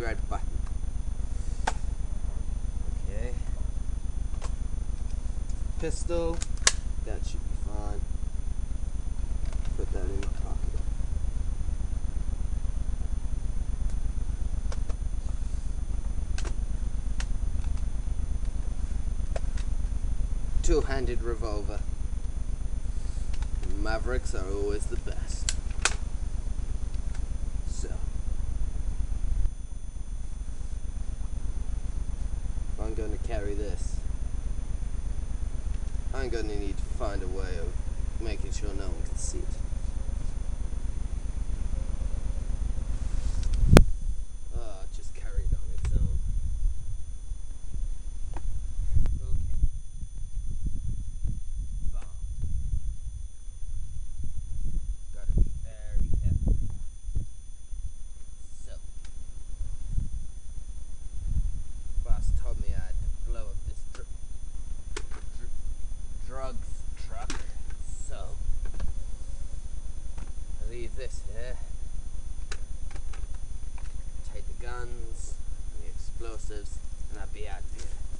red button. Okay. Pistol. That should be fine. Put that in my pocket. Two-handed revolver. Mavericks are always the best. So, if I'm going to carry this, I'm going to need to find a way of making sure no one can see it. Just carry it on its own. Okay. Bomb. Gotta be very careful. So, boss told me I had to blow up this drugs truck. So, I leave this here. Take the guns and the explosives, and I'll be out of here.